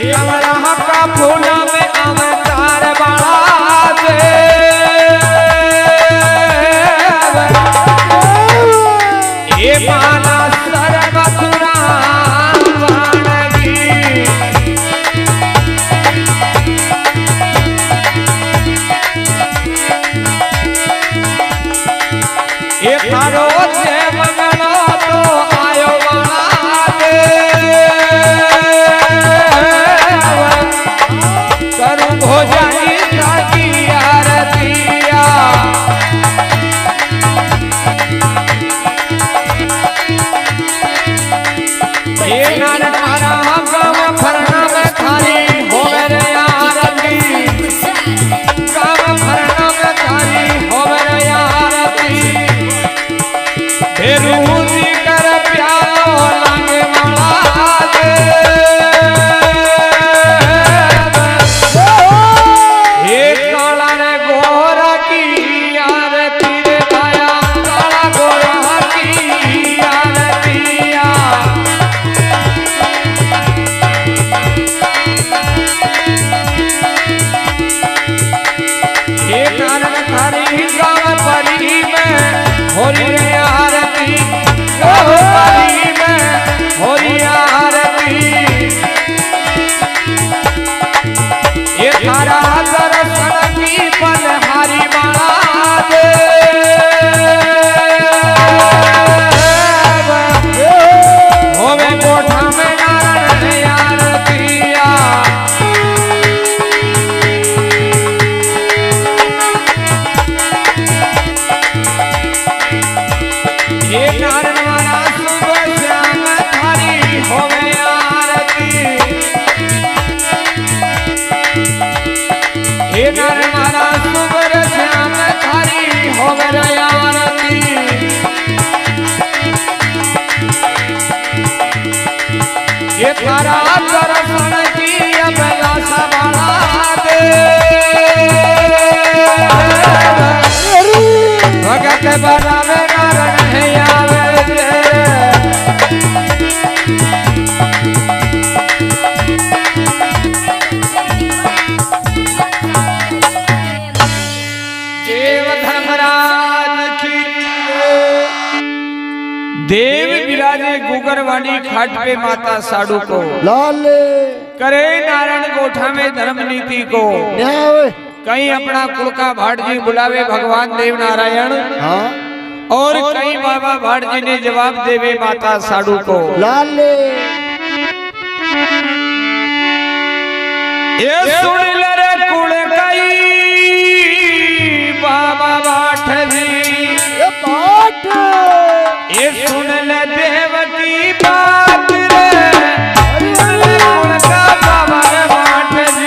कमला का फूल में अवतार बड़ा दे ये माला सर्वसुरा वाणगी ये थारो से मंगलो तो आयो वाला दे करूं भोजाई ताकी आरतिया ये नारद मारा गाँव फरना में थारी होवे रे आरती गाँव फरना में थारी होवे रे आरती फेरू जी कर प्यारो लागे वाला दे ये काला ने गोरा की आरती रे आया काला गोरा की आरतिया ये नारद थारी गाँव परी में होरी रे आरती गाँव परी में होरी आरती ये थारा दर्शन की पनहारी माला दे होवे कोठा में नारायण आरतिया ये नारायण वाला सुबह श्याम थारी होवे आरती ये नारायण वाला सुबह श्याम थारी होवे आरती ये थारा दर्शन की अभिलाषा वाला दे भगत बनावे नारायण है आवे दे देव धर्मराज की देव विराजे गुगरवाड़ी खाट पे माता साडू को लाल करे नारायण गोठा में धर्म नीति को कहीं अपना कुल का भाट जी बुलावे भगवान देव नारायण और कहीं बाबा भाट जी ने जवाब देवे माता साडू को लाल ये सुन ले रे कुल कई बाबा भाट जी ये सुन ले देव की बात रे सुन ले कुल का बाबा रे भाट जी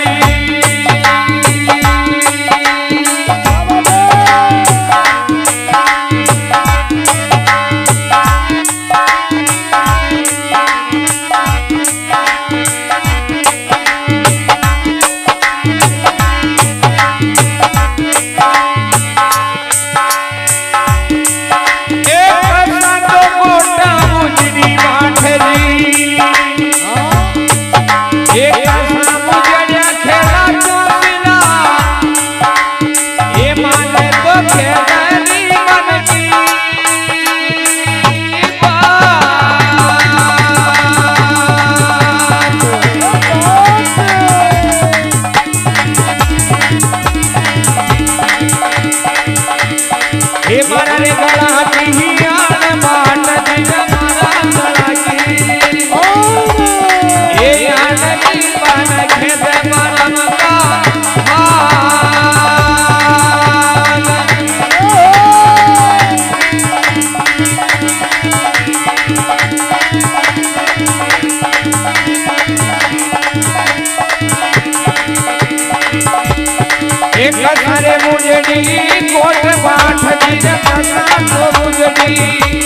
कोट पाठ जी तो बुझड़ी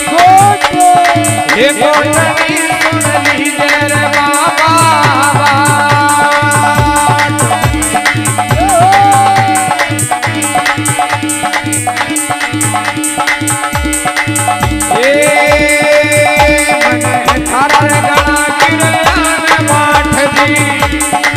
ये कोट की सुन लीजिए रे बाबा ये मन थारा गणा गिरयान पाठ जी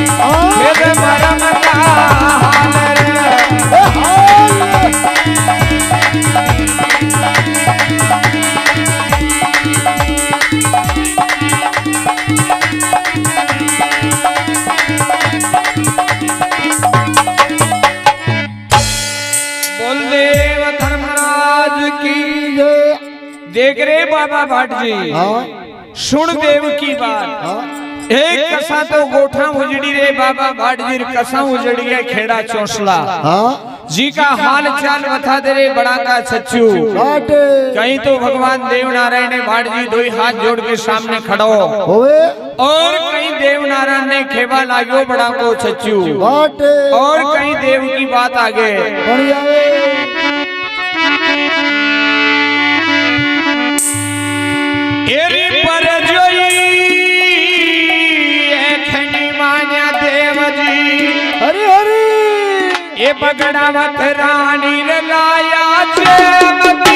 देख रे बाबा भाट जी, सुन देव की बात। एक कसा तो गोठा उजड़ी रे बाबा भाट जी, कसा उजड़ी है खेड़ा चौसला जी का हाल चाल बता दे रे बड़ा का सच्चू। कहीं तो भगवान देव नारायण ने भाट जी दो हाथ जोड़ के सामने खड़ो और कहीं देव नारायण ने खेवा लागो बड़ा को सच्चू, और कहीं देव की बात आगे। एरी पर जोई एखनी मान्या देव जी, हरि हरि ये बगड़ावत रानी रे लाया चमती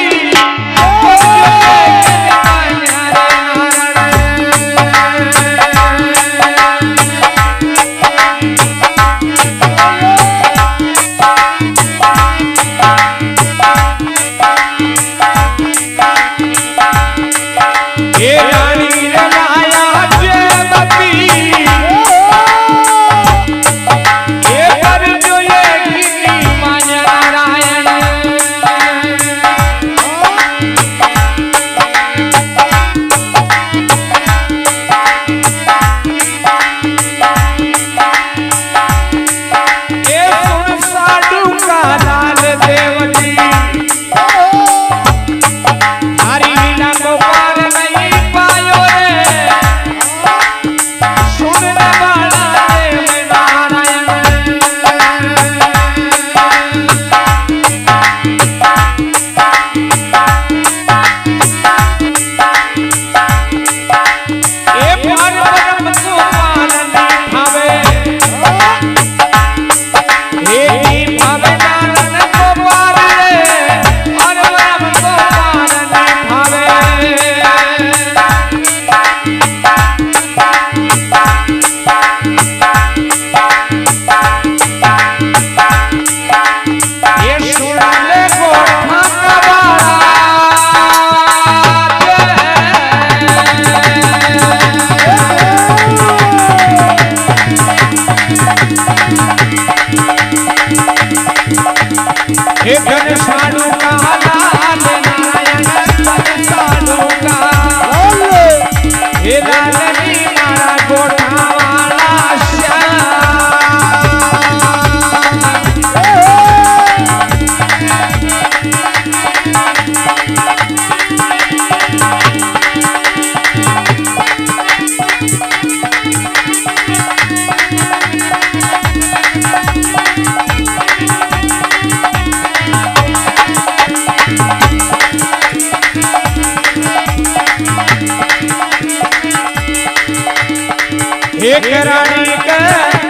एक रानी के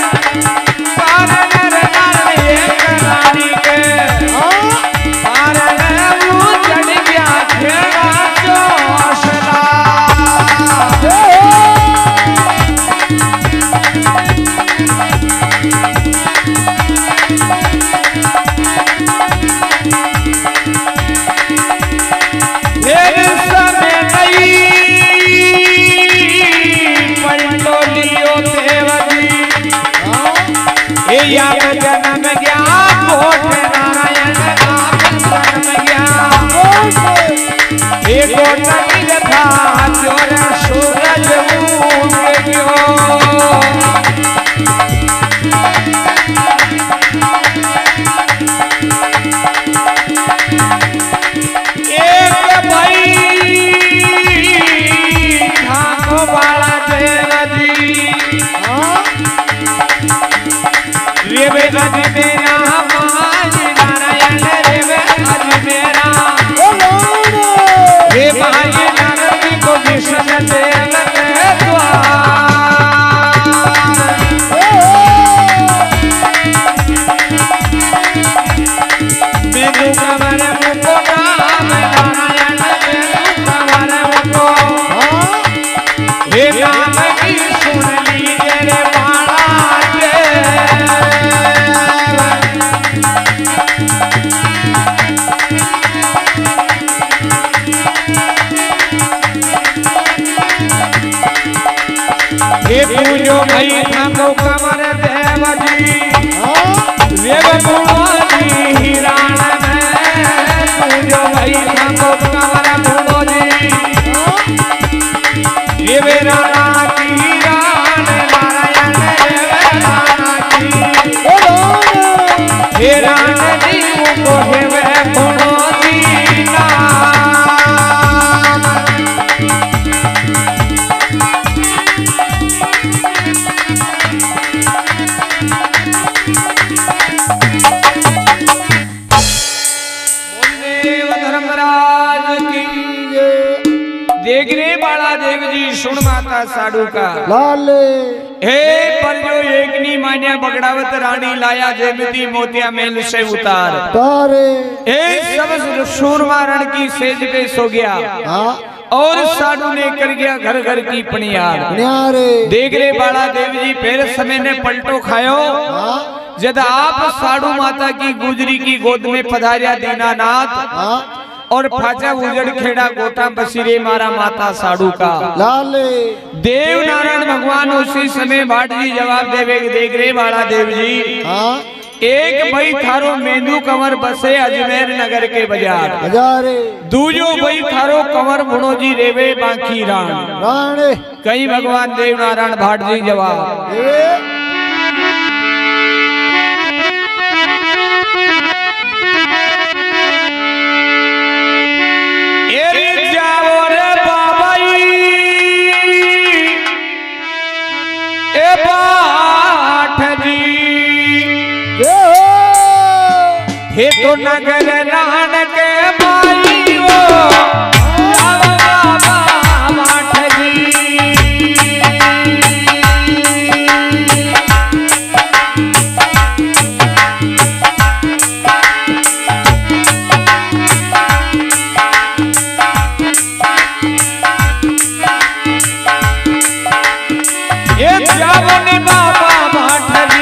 पारण एक रानी के पारण वो चढ़ गया खेड़ा चौसला। जन्म गया कोट नारायण आप जन्म गया एक कोट था चोर सूरज उग गयो। एक भाई ठाको वाला देव जी रेवे अज मेरा माज नारायण रेवे अज मेरा हे भाई नारायण को विष्णु देव के द्वार मेरू कमर मुको नाम नारायण मेरू कमर मुको हे नाम की सुन लीजिए रे पूजो भाई ठाको कमर देव जी देव बुढ़ोजी हिराण में पूजो भाई ठाको कमर बुढ़ोजी देवे राणा की रान नारायण देवे राणा की हे रान जीव को हेवे गुणो दीना देखने वाला देव जी सुन माता साडू का लाले हे पर जो एकनी मान्या बगड़ावत रानी लाया जेमती मोतिया मेल से उतार तारे ए सब सूरमा रण की सेज पे सो गया और साडू ने कर गया घर घर की पनियार देखने वाला देव जी फिर समय ने पलटो खायो जब आप साडू माता की गुजरी की गोद में पधारिया दीनानाथ और फाचा उजड़ खेड़ा गोटा बसीरे मारा माता साडू का लाले देव नारायण भगवान उसी समय भाट जी जवाब देवे देख रे वाला देव जी एक भाई थारो मेंदू कंवर बसे अजमेर नगर के बाजार दूजो भाई थारो कंवर भुणो जी रेवे बांकी राण कई भगवान देव नारायण भाट जी जवाब हे तो नगर नानक माई वो बाबा बाट जी ये जाओ ने बाबा बाट जी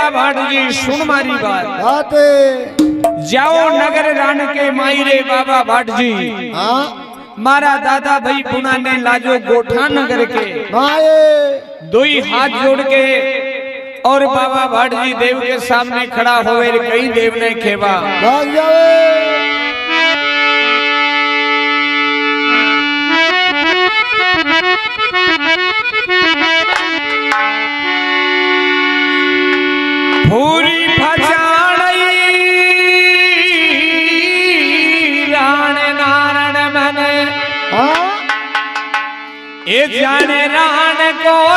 बाबा भाट जी सुन मारी बात जाओ नगर रान के मायरे बाबा भाट जी। मारा दादा भाई पुना ने लाजो गोठा नगर के दोई हाथ जोड़ के और बाबा भाट जी देव के सामने खड़ा होवे कई देव ने खेवा पूरी फजाड़ी राण नारण मन ए जाने राण को